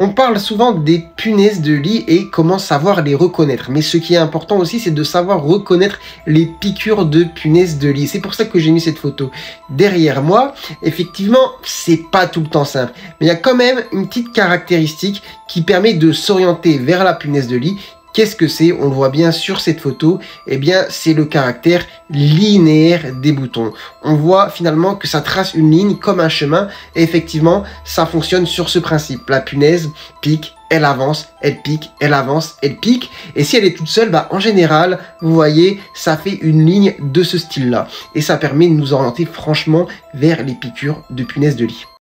On parle souvent des punaises de lit et comment savoir les reconnaître. Mais ce qui est important aussi, c'est de savoir reconnaître les piqûres de punaises de lit. C'est pour ça que j'ai mis cette photo derrière moi. Effectivement, c'est pas tout le temps simple. Mais il y a quand même une petite caractéristique qui permet de s'orienter vers la punaise de lit. Qu'est-ce que c'est? On le voit bien sur cette photo. Eh bien, c'est le caractère linéaire des boutons. On voit finalement que ça trace une ligne comme un chemin. Et effectivement, ça fonctionne sur ce principe. La punaise pique, elle avance, elle pique, elle avance, elle pique. Et si elle est toute seule, bah, en général, vous voyez, ça fait une ligne de ce style-là. Et ça permet de nous orienter franchement vers les piqûres de punaises de lit.